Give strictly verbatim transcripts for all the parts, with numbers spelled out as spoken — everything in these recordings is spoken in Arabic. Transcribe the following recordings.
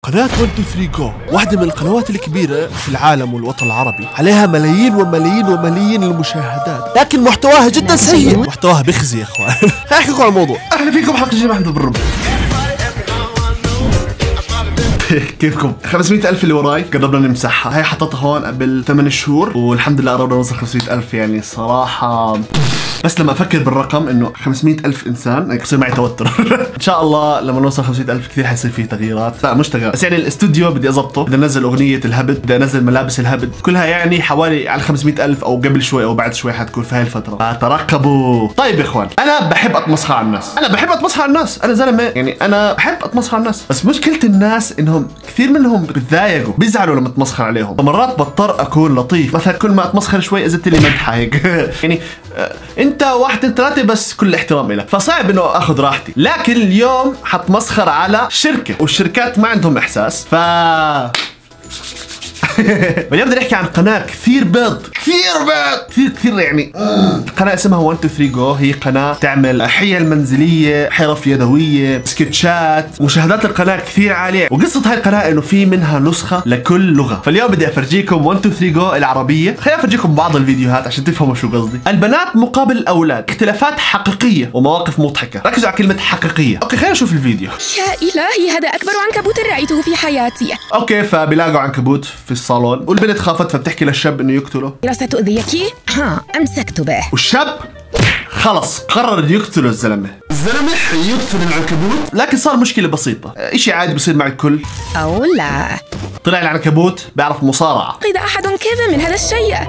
قناة واحد اثنين ثلاثة جو واحدة من القنوات الكبيرة في العالم والوطن العربي، عليها ملايين وملايين وملايين المشاهدات، لكن محتواها جدا سيء، محتواها بخزي يا اخوان. خلينا نحكي لكم على الموضوع. اهلا فيكم حلقة جديدة مع احمد بالرب. كيفكم؟ خمسمية ألف اللي وراي قربنا نمسحها، هاي حطيتها هون قبل ثمان شهور والحمد لله قربنا نوصل خمسمية ألف. يعني صراحة بس لما افكر بالرقم انه خمسمية ألف انسان يصير معي توتر. ان شاء الله لما نوصل خمسمية ألف كثير حيصير فيه تغييرات، لا مش تغييرات بس يعني الاستوديو بدي اضبطه، بدي انزل اغنية الهبد، بدي انزل ملابس الهبد، كلها يعني حوالي على خمسمية ألف او قبل شوي او بعد شوي حتكون في هاي الفترة، فترقبوا. طيب يا اخوان، انا بحب اتمسخر على الناس، انا بحب اتمسخر على الناس، انا زلمة يعني انا بحب اتمسخر على الناس، بس مشكلة الناس انهم كثير منهم بتضايقوا بيزعلوا لما اتمسخر عليهم، فمرات بضطر اكون لطيف، مثلا كل ما اتمسخر شوي ازدت لي مدحة هيك. يعني آه انت واحد ثلاثة بس كل احترام لك، فصعب انه اخذ راحتي، لكن اليوم حتمسخر على شركة والشركات ما عندهم احساس، ف اليوم بدنا نحكي عن قناة كثير بيض كثير بيض كثير كثير يعني القناة اسمها واحد اثنين ثلاثة جو، هي قناة تعمل حيل منزلية، حرف يدوية، سكتشات، مشاهدات القناة كثير عالية، وقصة هاي القناة انه في منها نسخة لكل لغة. فاليوم بدي افرجيكم واحد اثنين ثلاثة جو العربية، خليني افرجيكم بعض الفيديوهات عشان تفهموا شو قصدي. البنات مقابل الاولاد، اختلافات حقيقية ومواقف مضحكة، ركزوا على كلمة حقيقية. اوكي خلينا نشوف الفيديو. يا الهي هذا اكبر عنكبوت رأيته في حياتي. اوكي فبيلاقوا عنكبوت في الصالون والبنت خافت فبتحكي للشاب انه يقتله. ستؤذيك؟ ها امسكت به. والشاب خلص قرر يقتله الزلمه، الزلمه يقتل العنكبوت، لكن صار مشكله بسيطه، اشي عادي بصير مع الكل. او لا، طلع العنكبوت بيعرف مصارعه. قيد احد كيف من هذا الشيء؟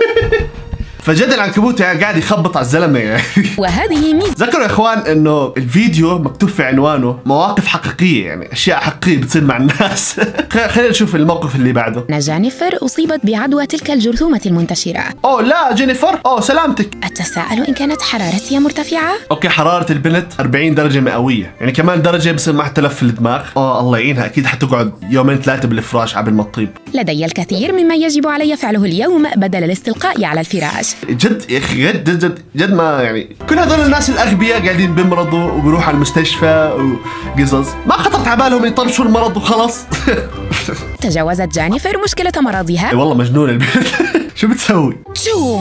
فجد العنكبوت يعني قاعد يخبط على الزلمه يعني. وهذه ميزه. ذكروا يا اخوان انه الفيديو مكتوب في عنوانه مواقف حقيقيه، يعني اشياء حقيقيه بتصير مع الناس. خلينا نشوف الموقف اللي بعده. جينيفر اصيبت بعدوى تلك الجرثومه المنتشره. اوه لا جينيفر، اوه سلامتك. اتساءل ان كانت حرارتي مرتفعه؟ اوكي حراره البنت أربعين درجه مئويه، يعني كمان درجه بصير معها تلف في الدماغ. اه الله يعينها، اكيد حتقعد يومين ثلاثه بالفراش قبل ما تطيب. لدي الكثير مما يجب علي فعله اليوم بدل الاستلقاء على الفراش. جد يا اخي جد جد جد, جد ما يعني كل هذول الناس الاغبياء قاعدين بيمرضوا وبيروحوا على المستشفى وقصص، ما خطرت على بالهم يطرشوا المرض وخلص. تجاوزت جينيفر مشكلة مرضها. اي والله مجنونة البنت. شو بتسوي؟ شو؟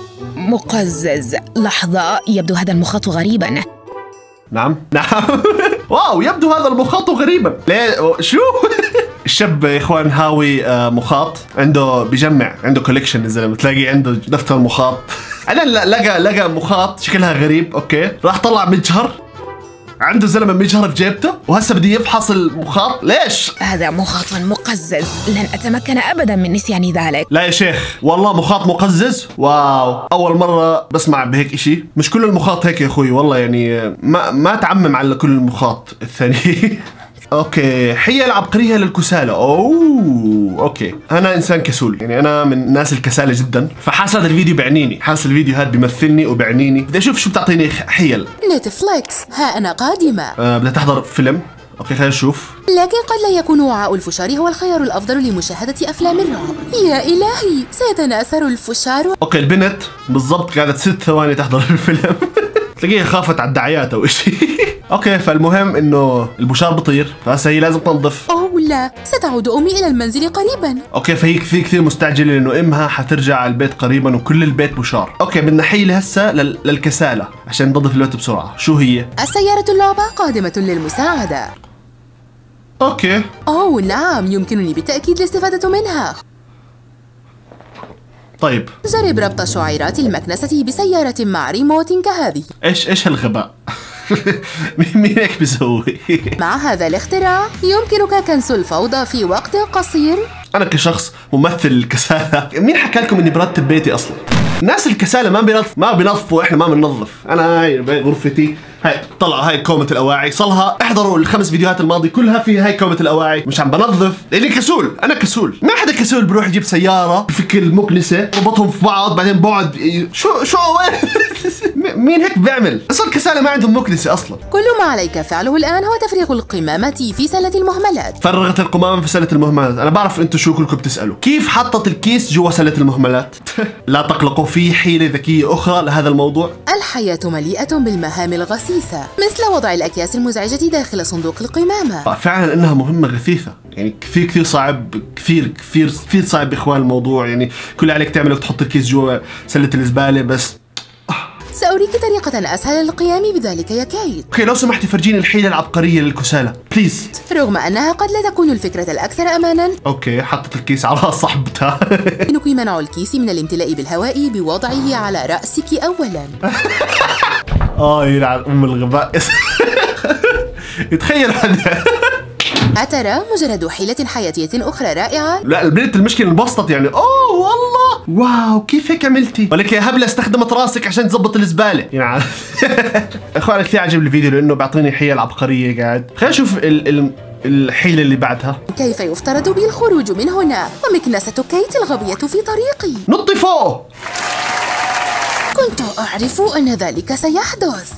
مقزز. لحظة، يبدو هذا المخاط غريبا. نعم نعم. واو يبدو هذا المخاط غريبا. ليه شو؟ الشاب يا اخوان هاوي مخاط، عنده بيجمع، عنده كوليكشن الزلمه، تلاقي عنده دفتر مخاط. انا لقى لقى مخاط شكلها غريب، اوكي راح طلع مجهر، عنده زلمه مجهر في جيبته وهسه بدي يفحص المخاط. ليش؟ هذا مخاط مقزز، لن اتمكن ابدا من نسيان ذلك. لا يا شيخ والله مخاط مقزز، واو اول مره بسمع بهيك اشي. مش كل المخاط هيك يا اخوي والله، يعني ما ما تعمم على كل المخاط الثاني. اوكي حيل عبقرية للكسالى. اوه اوكي انا انسان كسول، يعني انا من الناس الكسالى جدا، فحاس هذا الفيديو بعنيني، حاس الفيديو هذا بيمثلني وبعنيني، بدي اشوف شو بتعطيني حيل. نتفليكس ها انا قادمة. آه بدها تحضر فيلم، اوكي خلينا نشوف. لكن قد لا يكون وعاء الفشار هو الخيار الافضل لمشاهدة افلام الرعب. يا الهي سيتناثر الفشار. اوكي البنت بالضبط قاعدة ست ثواني تحضر الفيلم. تلاقيها خافت على الدعايات او شيء. اوكي فالمهم انه البشار بطير، فهسه هي لازم تنظف. اوه لا، ستعود امي الى المنزل قريبا. اوكي فهي كثير كثير مستعجله لانه امها حترجع على البيت قريبا وكل البيت بشار. اوكي بدنا حيله هسه لل... للكساله عشان ننظف البيت بسرعه. شو هي؟ السياره اللعبه قادمه للمساعده. اوكي اوه نعم، يمكنني بالتاكيد الاستفاده منها. طيب جرب ربط شعيرات المكنسة بسيارة مع ريموت كهذه. ايش ايش هالغباء؟ مين هيك بيسوي؟ مع هذا الاختراع يمكنك كنس الفوضى في وقت قصير. انا كشخص ممثل الكسالى، مين حكى لكم اني برتب بيتي اصلا؟ الناس الكسالى ما بينظف ما بينظفوا، احنا ما بننظف. انا هاي غرفتي، هاي طلعوا هاي كومة الاواعي، صلها احضروا الخمس فيديوهات الماضية كلها فيها هاي كومة الاواعي، مش عم بنظف لاني كسول. انا كسول، ما حدا كسول بروح يجيب سيارة بفك المكنسة ربطهم في بعض بعدين بقعد ي... شو شو مين هيك بيعمل؟ اصلا الكسالى ما عندهم مكنسة اصلا. كل ما عليك فعله الان هو تفريغ القمامة في سلة المهملات. فرغت القمامة في سلة المهملات. انا بعرف انتم شو كلكم بتسألوا، كيف حطت الكيس جوا سلة المهملات؟ لا تقلقوا، في حيلة ذكية اخرى لهذا الموضوع. الحياة مليئة بالمهام الغسيسة. مثل وضع الأكياس المزعجة داخل صندوق القمامة. فعلا إنها مهمة غثيثة، يعني كثير كثير صعب، كثير كثير كثير صعب إخوان الموضوع. يعني كل اللي عليك تعمله تحط الكيس جوا سلة الزبالة بس. سأريك طريقة أسهل للقيام بذلك يا كيت. اوكي لو سمحتي فرجيني الحيلة العبقرية للكسالى بليز. رغم أنها قد لا تكون الفكرة الأكثر أمانا. اوكي حطت الكيس على راس صاحبتها. يمكنك منع الكيس من الامتلاء بالهواء بوضعه على رأسك أولا. اه يلعن ام الغباء. يتخيل حدا. أترى مجرد حيلة حياتية أخرى رائعة؟ لا البنت المشكلة انبسطت يعني اوه والله واو كيف هيك عملتي؟ ولك يا هبلة استخدمت راسك عشان تزبط الزبالة يعني. اخوان كثير عجبني الفيديو لانه بيعطيني حيل عبقرية قاعد. خلينا نشوف ال ال الحيلة اللي بعدها. كيف يفترض بي الخروج من هنا؟ ومكنسة كيت الغبية في طريقي. نطي فوق. كنت أعرف أن ذلك سيحدث.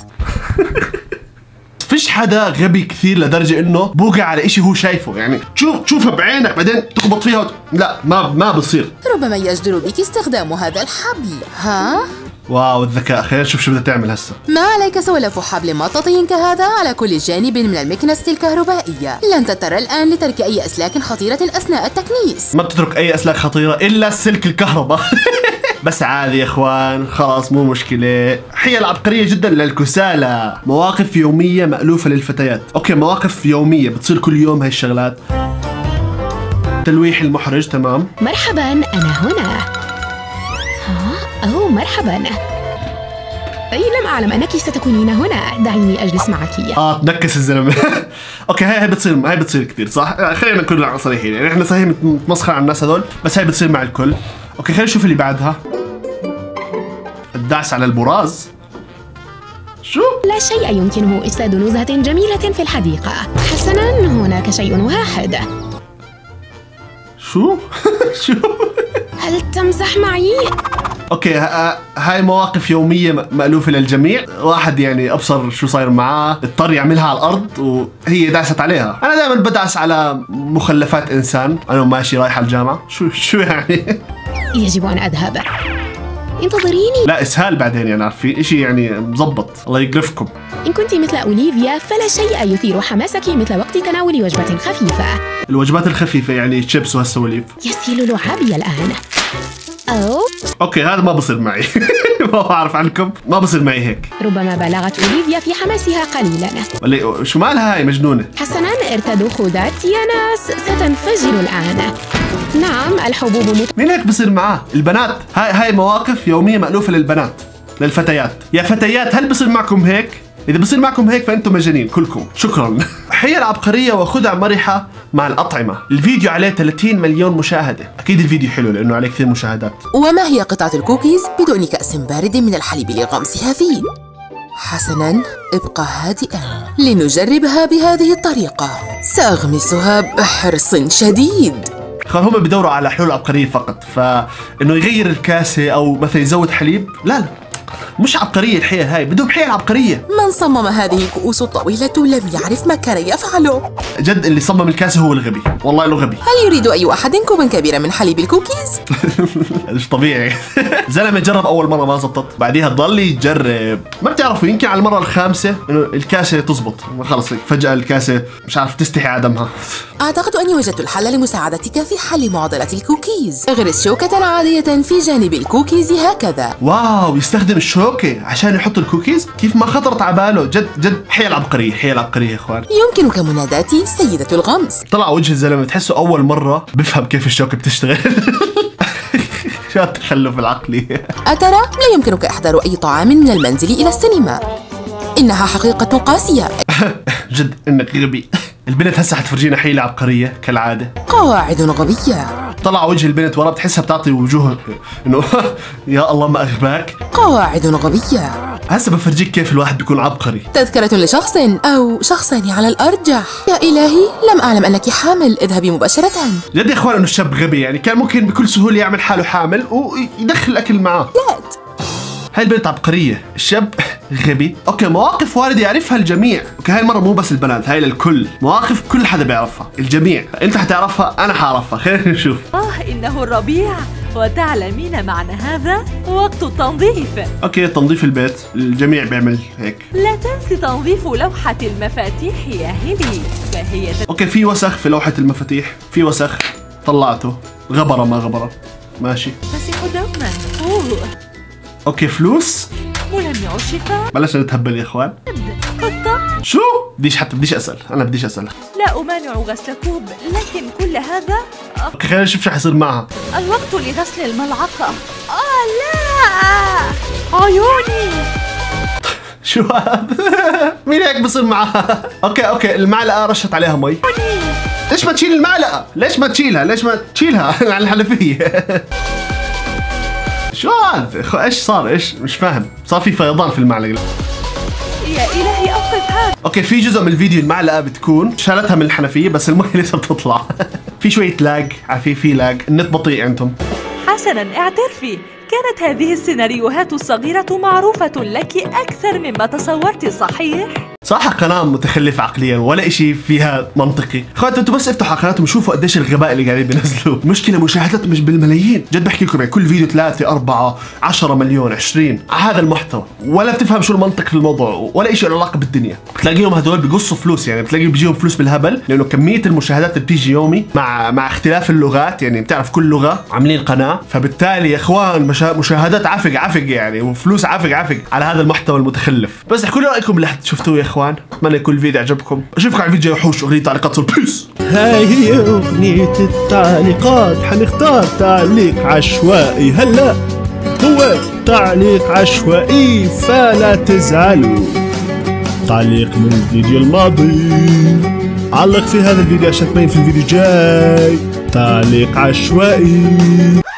فيش حدا غبي كثير لدرجة انه بوقع على اشي هو شايفه، يعني تشوف تشوفها بعينك بعدين تخبط فيها وت... لا ما ما بصير. ربما يجدر بك استخدام هذا الحبل. ها؟ واو الذكاء. خلينا نشوف شو بدها تعمل هسه. ما عليك سوى لف حبل مطاطي كهذا على كل جانب من المكنسة الكهربائية. لن تضطر الآن لترك أي أسلاك خطيرة أثناء التكنيس. ما بتترك أي أسلاك خطيرة إلا السلك الكهرباء. بس عادي يا اخوان خلاص مو مشكلة. حيل عبقرية جدا للكسالى. مواقف يومية مألوفة للفتيات. اوكي مواقف يومية بتصير كل يوم هاي الشغلات. تلويح المحرج تمام. مرحبا أنا هنا. ها أوه مرحبا. أي لم أعلم أنك ستكونين هنا. دعيني أجلس معك. اه تنكس الزلمة. اوكي هاي هاي بتصير هاي بتصير كثير صح. خلينا نكون صريحين يعني احنا صحيح نتمسخر على الناس هذول بس هاي بتصير مع الكل. اوكي خلينا نشوف اللي بعدها. الدعس على البراز. شو؟ لا شيء يمكنه إفساد نزهة جميلة في الحديقة. حسناً هناك شيء واحد. شو؟ شو؟ هل تمزح معي؟ اوكي هاي مواقف يومية مألوفة للجميع. واحد يعني ابصر شو صاير معاه اضطر يعملها على الارض وهي داست عليها. انا دائما بدعس على مخلفات انسان انا ماشي رايح على الجامعة. شو شو يعني؟ يجب أن أذهب. انتظريني. لا اسهال بعدين يعني عارفين اشي يعني مزبط. الله يقرفكم. إن كنت مثل أوليفيا فلا شيء يثير حماسك مثل وقت تناول وجبة خفيفة. الوجبات الخفيفة يعني تشيبس وهالسواليف. يسيل لعابي الآن. أو اوكي هذا ما بصير معي. ما بعرف عنكم ما بصير معي هيك. ربما بالغت أوليفيا في حماسها قليلا. ولا شو مالها هاي مجنونة. حسنا ارتدوا خدات يا ناس ستنفجر الآن. نعم الحبوب مت... مين هيك بصير معاه؟ البنات. هاي هاي مواقف يومية مألوفة للبنات للفتيات. يا فتيات هل بصير معكم هيك؟ إذا بصير معكم هيك فأنتم مجانين كلكم. شكرا. حيل عبقرية وخدع مرحة مع الأطعمة. الفيديو عليه ثلاثين مليون مشاهدة. أكيد الفيديو حلو لأنه عليه كثير مشاهدات. وما هي قطعة الكوكيز بدون كأس بارد من الحليب لغمسها فيه؟ حسناً ابقى هادئاً لنجربها بهذه الطريقة. سأغمسها بحرص شديد. خل هم بدوروا على حلول عبقرية فقط. فإنه يغير الكاسة أو مثلا يزود حليب لا لا مش عبقرية الحيل هاي. بدهم حيل عبقرية. من صمم هذه الكؤوس الطويلة لم يعرف ما كان يفعله. جد اللي صمم الكاسة هو الغبي. والله له غبي. هل يريد أي أحد كوبا كبيرا من حليب الكوكيز؟ مش طبيعي. زلمة جرب أول مرة ما زبطت بعديها ضل يجرب. ما بتعرفوا يمكن على المرة الخامسة إنه الكاسة تزبط. خلص فجأة الكاسة مش عارف تستحي عدمها. أعتقد أني وجدت الحل لمساعدتك في حل معضلة الكوكيز. اغرس شوكة عادية في جانب الكوكيز هكذا. واو يستخدم الشوكة عشان يحط الكوكيز. كيف ما خطرت على باله. جد جد حيل عبقرية حيل عبقرية يا اخوان. يمكنك مناداتي سيدة الغمس. طلع وجه الزلمة تحسه أول مرة بفهم كيف الشوكة بتشتغل. شو التخلف العقلي. أترى لا يمكنك إحضار أي طعام من المنزل إلى السينما. إنها حقيقة قاسية. جد إنك غبي. البنت هسه حتفرجينا حيلة عبقرية كالعادة. قواعد غبية. طلع وجه البنت ورا بتحسها بتعطي وجوه انه يا الله ما اغباك. قواعد غبية. هسه بفرجيك كيف الواحد بيكون عبقري. تذكرة لشخص او شخصين على الارجح. يا الهي لم اعلم انك حامل. اذهبي مباشرة. جد يا اخوان انه الشاب غبي يعني كان ممكن بكل سهولة يعمل حاله حامل ويدخل الاكل معاه. لا هاي البنت عبقرية. الشاب غبي. اوكي مواقف واردة يعرفها الجميع. اوكي هاي المرة مو بس البنات هاي للكل. مواقف كل حدا بيعرفها. الجميع. انت حتعرفها انا حعرفها. خلينا نشوف. اه انه الربيع وتعلمين معنى هذا؟ وقت التنظيف. اوكي تنظيف البيت، الجميع بيعمل هيك. لا تنسي تنظيف لوحة المفاتيح يا هيلي، فهي اوكي في وسخ في لوحة المفاتيح، في وسخ طلعته، غبرة ما غبرة، ماشي. تسيح دوما. أوه. اوكي فلوس؟ ملمع الشفاء. بلشنا نتهبل يا اخوان. قطة. شو؟ بديش حتى بديش اسال، انا بديش اسال. لا أمانع غسل كوب، لكن كل هذا اوكي خلينا نشوف شو حيصير معها. الوقت لغسل الملعقة. آه لا عيوني. شو هذا؟ مين هيك بصير معها؟ اوكي اوكي المعلقة رشت عليها مي. ليش ما تشيل المعلقة؟ ليش ما تشيلها؟ ليش ما تشيلها على الحنفية؟ شو هذا؟ ايش صار؟ ايش؟ مش فاهم، صار في فيضان في المعلقة. يا إلهي أوقف هذا. اوكي في جزء من الفيديو المعلقة بتكون شالتها من الحنفية بس المي لسه بتطلع. في شوية لاج، عارفين في لاج، النت بطيء عندهم. حسنا اعترفي، كانت هذه السيناريوهات الصغيرة معروفة لك أكثر مما تصورت، صحيح؟ صراحة قناة متخلفة عقليا ولا اشي فيها منطقي. اخواتي انتوا بس افتحوا قناتهم وشوفوا قديش الغباء اللي قاعدين بينزلوه. المشكلة مشاهدات مش بالملايين، جد بحكي لكم يعني كل فيديو ثلاثة أربعة عشرة مليون عشرين على هذا المحتوى، ولا بتفهم شو المنطق في الموضوع ولا اشي له علاقة بالدنيا. بتلاقيهم هذول بقصوا فلوس، يعني بتلاقيهم بيجيهم فلوس بالهبل لانه كمية المشاهدات اللي بتيجي يومي مع مع اختلاف اللغات، يعني بتعرف كل لغة عاملين قناة، فبالتالي يا اخوان مشا... مشاهدات عفق عفق يعني وفلوس عفق عفق على هذا المحتوى المتخلف. بس احكوا لي رايكم اللي شفتوه يا اخوان، اتمنى يكون الفيديو عجبكم، اشوفكم على الفيديو وحوش اغنية تعليقات صور بيس. هاي هي اغنية التعليقات، حنختار تعليق عشوائي هلا، هو تعليق عشوائي فلا تزعلوا. تعليق من الفيديو الماضي، علق في هذا الفيديو عشان تبين في الفيديو الجاي تعليق عشوائي.